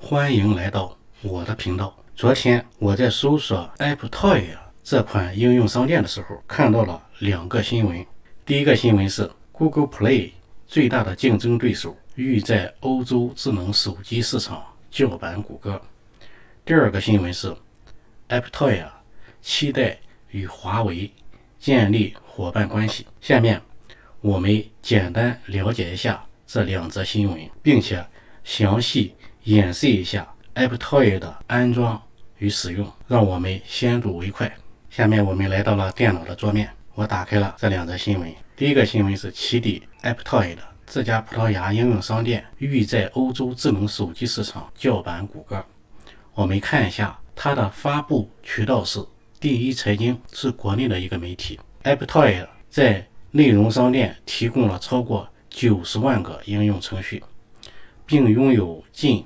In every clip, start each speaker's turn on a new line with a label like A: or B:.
A: 欢迎来到我的频道。昨天我在搜索 AppToy 这款应用商店的时候，看到了两个新闻。第一个新闻是 Google Play 最大的竞争对手欲在欧洲智能手机市场叫板谷歌。第二个新闻是 AppToy 期待与华为建立伙伴关系。下面我们简单了解一下这两则新闻，并且详细演示一下 AppToy 的安装与使用。让我们先睹为快。下面我们来到了电脑的桌面，我打开了这两则新闻。第一个新闻是起底 AppToy 的这家葡萄牙应用商店欲在欧洲智能手机市场叫板谷歌。我们看一下它的发布渠道是第一财经，是国内的一个媒体。AppToy 在内容商店提供了超过90万个应用程序，并拥有近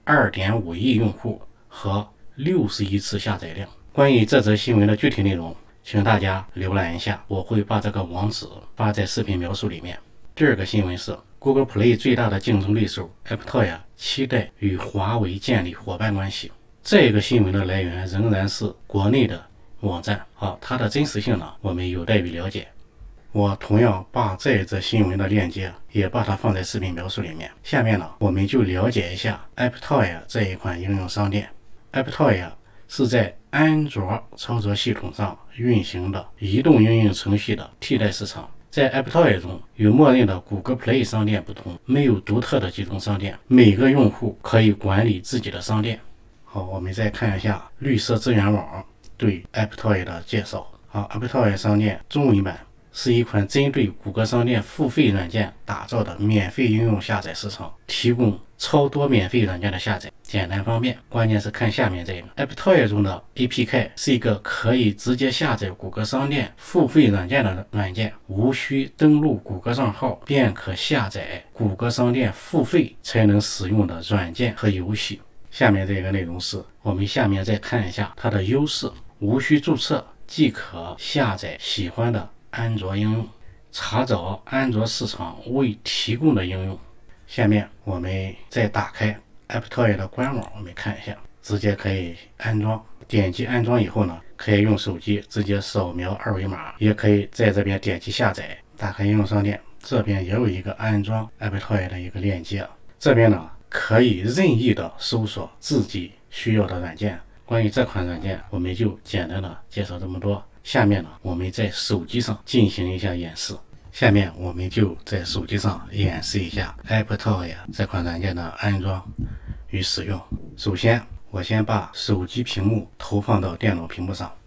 A: 2.5 亿用户和60亿次下载量。关于这则新闻的具体内容，请大家浏览一下，我会把这个网址发在视频描述里面。第二个新闻是 Google Play 最大的竞争对手 AppToy 期待与华为建立伙伴关系。这个新闻的来源仍然是国内的网站，它的真实性呢，我们有待于了解。我同样把这一则新闻的链接也把它放在视频描述里面。下面呢，我们就了解一下 AppToy 这一款应用商店。AppToy 是在安卓操作系统上运行的移动应用程序的替代市场。在 AppToy 中，与默认的谷歌 Play 商店不同，没有独特的集中商店，每个用户可以管理自己的商店。好，我们再看一下绿色资源网对 AppToy 的介绍。AppToy 商店中文版是一款针对谷歌商店付费软件打造的免费应用下载市场，提供超多免费软件的下载，简单方便。关键是看下面这个 AppToy 中的 APK 是一个可以直接下载谷歌商店付费软件的软件，无需登录谷歌账号便可下载谷歌商店付费才能使用的软件和游戏。下面这个内容是我们下面再看一下它的优势。无需注册即可下载喜欢的安卓应用，查找安卓市场未提供的应用。下面我们再打开 AppToy 的官网，我们看一下，直接可以安装。点击安装以后呢，可以用手机直接扫描二维码，也可以在这边点击下载。打开应用商店，这边也有一个安装 AppToy 的一个链接。这边呢，可以任意的搜索自己需要的软件。关于这款软件，我们就简单的介绍这么多。下面呢，我们在手机上进行一下演示。下面我们就在手机上演示一下 AppToy 这款软件的安装与使用。首先，我先把手机屏幕投放到电脑屏幕上。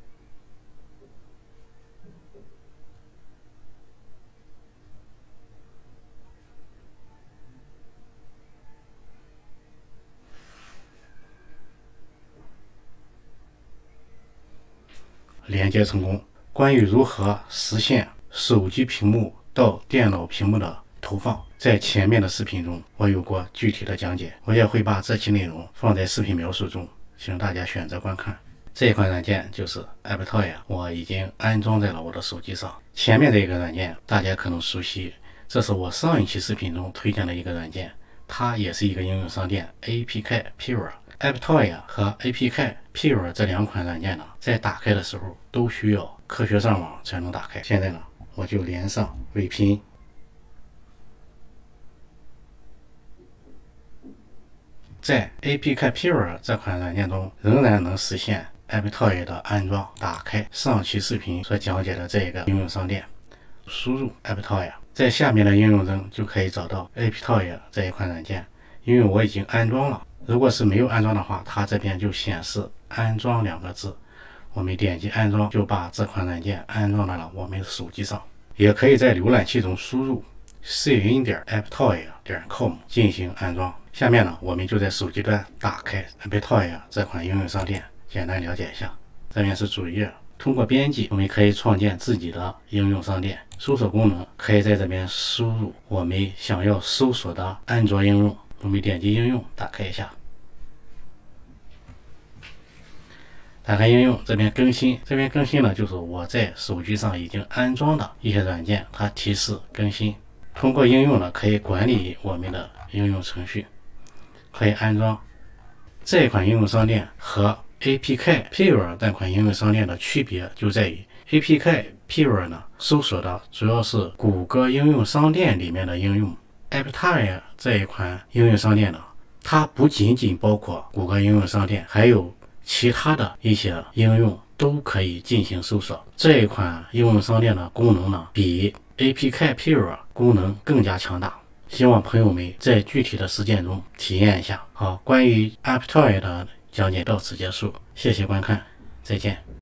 A: 连接成功。关于如何实现手机屏幕到电脑屏幕的投放，在前面的视频中我有过具体的讲解，我也会把这期内容放在视频描述中，请大家选择观看。这款软件就是 AppToy， 我已经安装在了我的手机上。前面这个软件大家可能熟悉，这是我上一期视频中推荐的一个软件，它也是一个应用商店 APK Pure。AppToy 和 APK Pure 这两款软件呢，在打开的时候都需要科学上网才能打开。现在呢，我就连上 VPN。在 APK Pure 这款软件中，仍然能实现 AppToy 的安装。打开上期视频所讲解的这个应用商店，输入 AppToy， 在下面的应用中就可以找到 AppToy 这一款软件。因为我已经安装了，如果是没有安装的话，它这边就显示安装2个字。我们点击安装，就把这款软件安装到了我们的手机上。也可以在浏览器中输入 cn.apptoy.com 进行安装。下面呢，我们就在手机端打开 AppToy 这款应用商店，简单了解一下。这边是主页，通过编辑，我们可以创建自己的应用商店。搜索功能可以在这边输入我们想要搜索的安卓应用。我们点击应用，打开一下。打开应用，这边更新，这边更新呢，就是我在手机上已经安装的一些软件，它提示更新。通过应用呢，可以管理我们的应用程序，可以安装这款应用商店和 APK Pure 这款应用商店的区别就在于 APK Pure 呢，搜索的主要是谷歌应用商店里面的应用。Apptire 这一款应用商店呢，它不仅仅包括谷歌应用商店，还有其他的一些应用都可以进行搜索。这一款应用商店的功能呢，比 APK Pure 功能更加强大。希望朋友们在具体的实践中体验一下。好，关于 Apptire 的讲解到此结束，谢谢观看，再见。